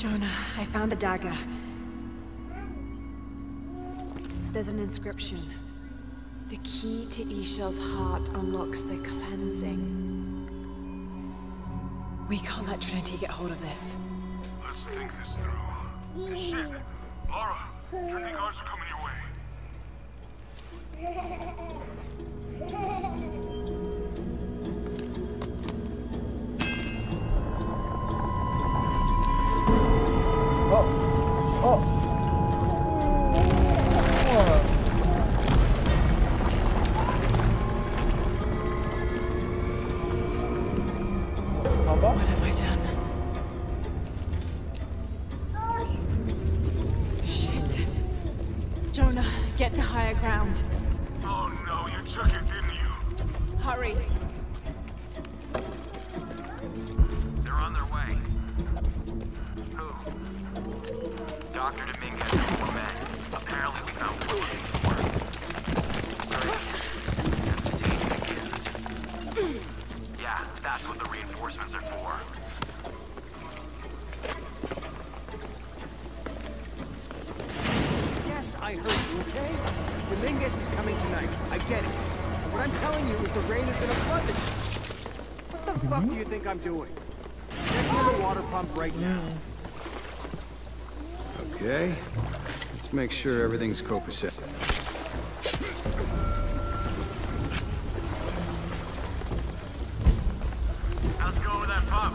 Jonah, I found a dagger. There's an inscription. The key to Ishel's heart unlocks the cleansing. We can't let Trinity get hold of this. Let's think this through. Hey, shit! Laura, Trinity guards are coming your way. What have I done? Shit. Jonah, get to higher ground. Oh no, you took it, didn't you? Hurry. They're on their way. Who? Dr. Dominguez and 4 men. Apparently we found one of the siege begins. Yeah, that's what the reinforcements are for. Yes, I heard you, okay? Dominguez is coming tonight. I get it. What I'm telling you is the rain is gonna flood the... What the fuck do you think I'm doing? Checking on the water pump right now. Okay. Let's make sure everything's copacetic. How's it going with that pump?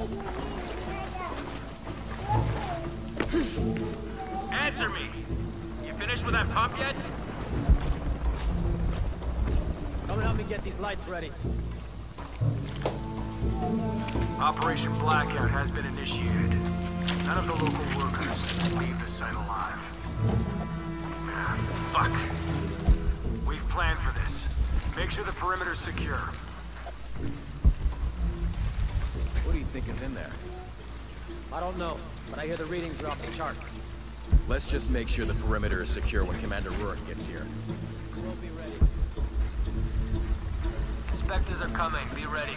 Answer me! You finished with that pump yet? Come help me get these lights ready. Operation Blackout has been initiated. None of the local workers leave the site alive. Ah, fuck. We've planned for this. Make sure the perimeter's secure. What do you think is in there? I don't know, but I hear the readings are off the charts. Let's just make sure the perimeter is secure when Commander Rourke gets here. We'll be ready. Spectres are coming. Be ready.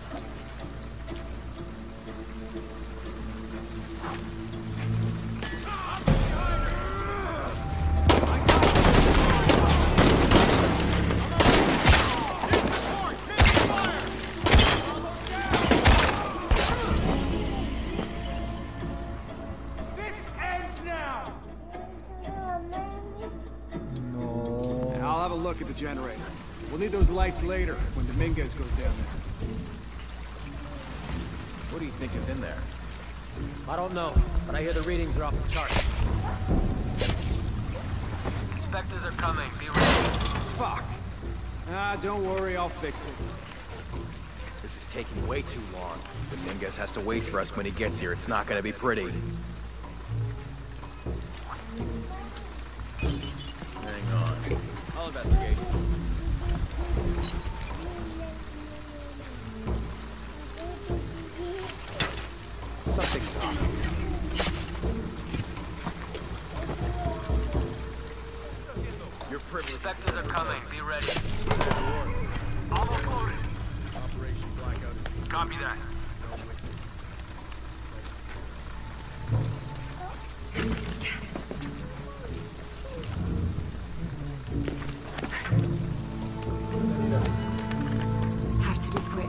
I'll have a look at the generator. We'll need those lights later, when Dominguez goes down there. What do you think is in there? I don't know, but I hear the readings are off the charts. Spectres are coming. Be ready. Fuck. Ah, don't worry, I'll fix it. This is taking way too long. Dominguez has to wait for us when he gets here. It's not gonna be pretty. Hang on. I'll investigate. Something's up. You're privileged. Spectres are coming. Be ready. Almost loaded. Operation Blackout is... Copy that. Have to be quick.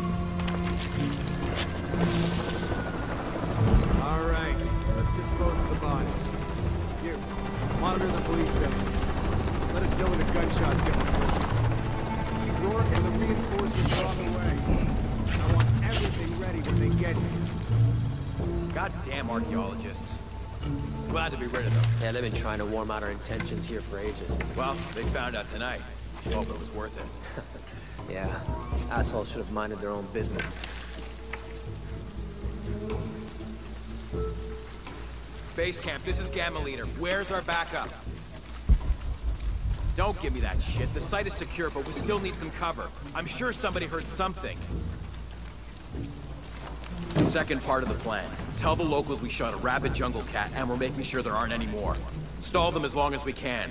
All right, let's dispose of the bodies. Here, monitor the police building. Let us know when the gunshots get reported. Rourke and the reinforcements are on the way. I want everything ready when they get here. Goddamn archaeologists. Glad to be rid of them. Yeah, they've been trying to warm out our intentions here for ages. Well, they found out tonight. Hope it was worth it. Yeah, assholes should have minded their own business. Base camp, this is Gamma Leader. Where's our backup? Don't give me that shit. The site is secure, but we still need some cover. I'm sure somebody heard something. Second part of the plan. Tell the locals we shot a rabid jungle cat, and we're making sure there aren't any more. Stall them as long as we can.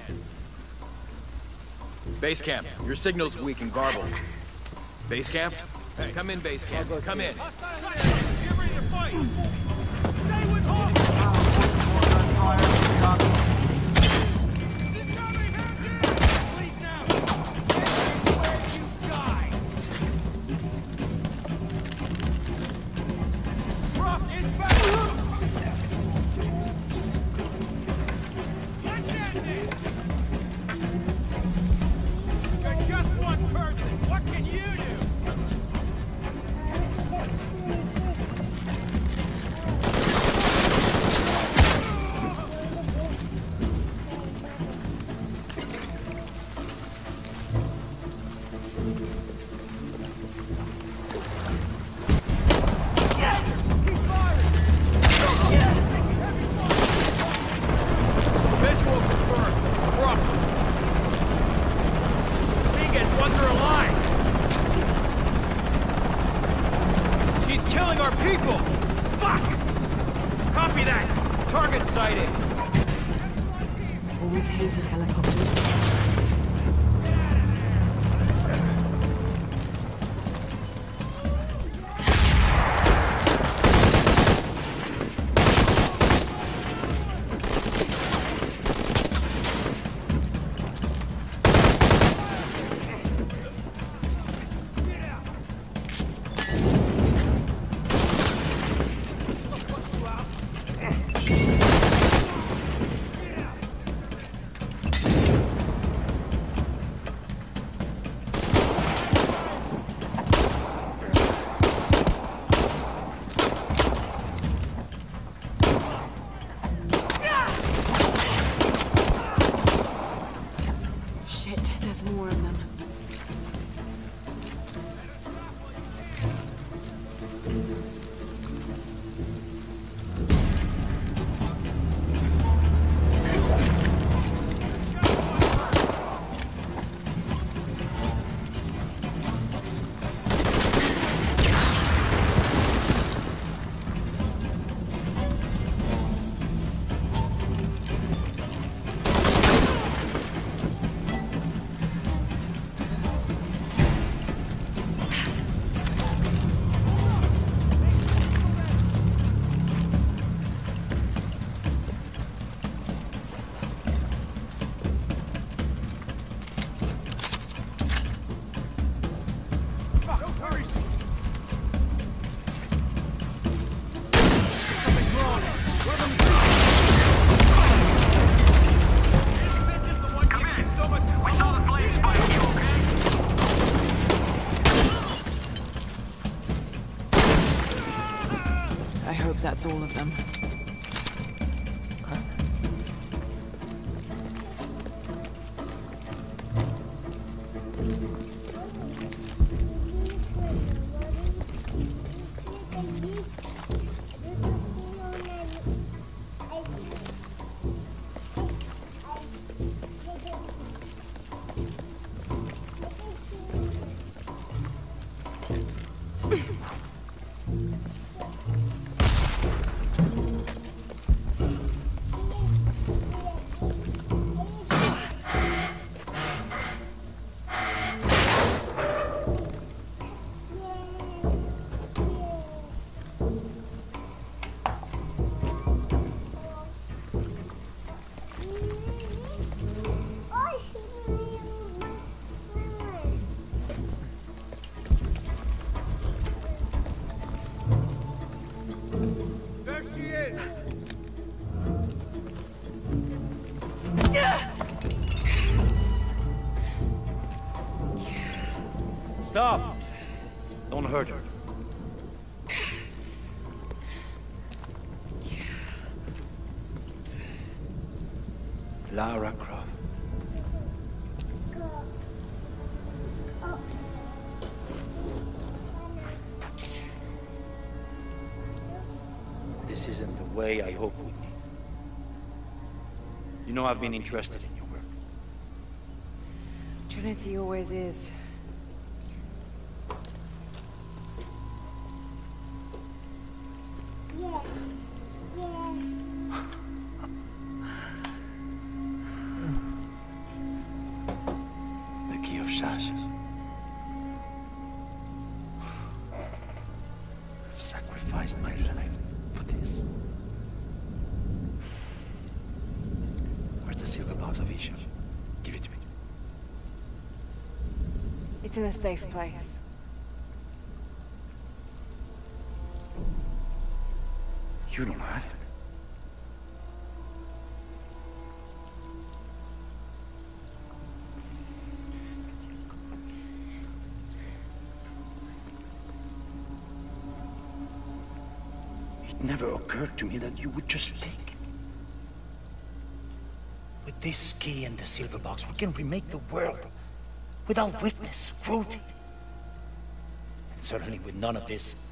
Base camp, your signal's weak and garbled. Base camp? Hey, come in, base camp. Come in. Get ready to fight! Stay with Hawk! Always hated helicopters. There's more of them. I hope that's all of them. Stop! Don't hurt her. Lara Croft. This isn't the way I hoped we'd meet. You know I've been interested in your work. Trinity always is. The key of Shasha. I've sacrificed my life for this. the silver box of Isha? Give it to me. It's in a safe place. You don't have it. It never occurred to me that you would just take it. With this key and the silver box, we can remake the world. Without weakness, cruelty. And certainly with none of this.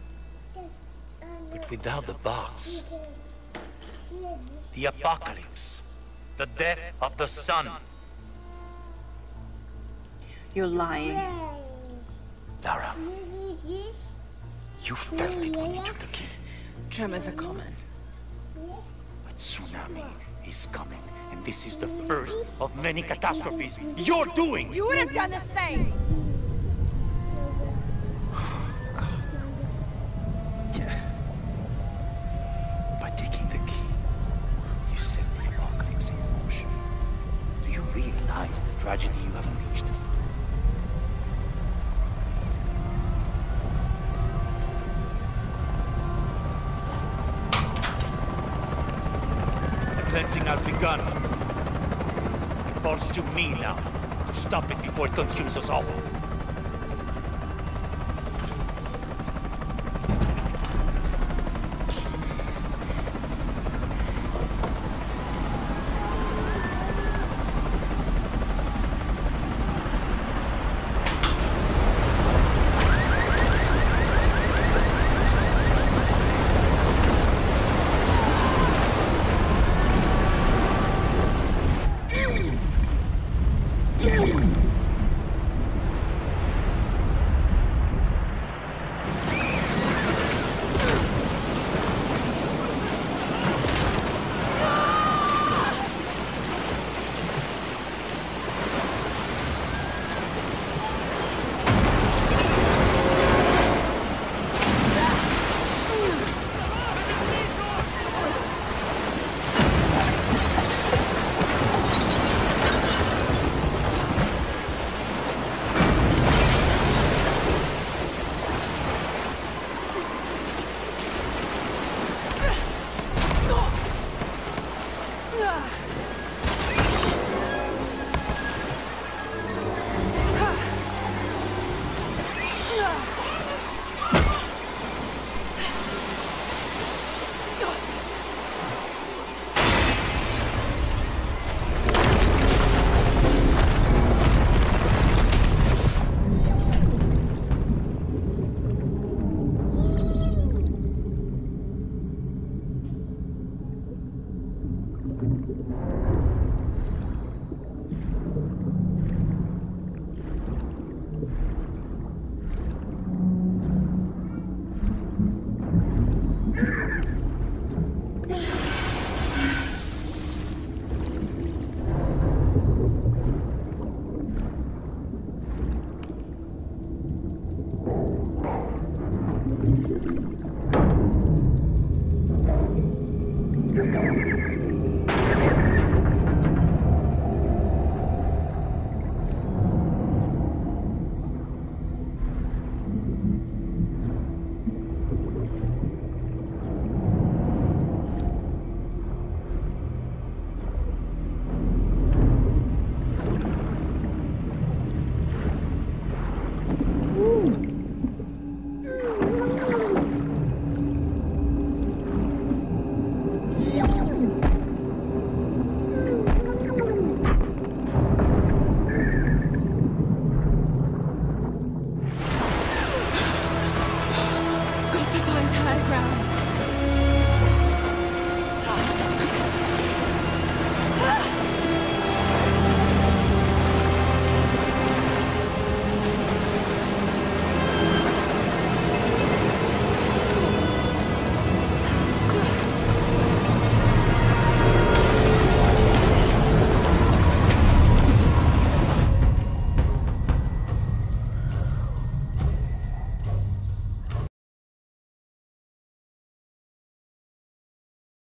But without the box, the apocalypse, the death of the sun. You're lying. Lara, you felt it when you took the key. Tremors are common. A tsunami is coming, and this is the first of many catastrophes you're doing! You would have done the same! Yeah. By taking the key, you set the apocalypse in motion. Do you realize the tragedy you have unleashed? The cleansing has begun. It falls to me now to stop it before it consumes us all.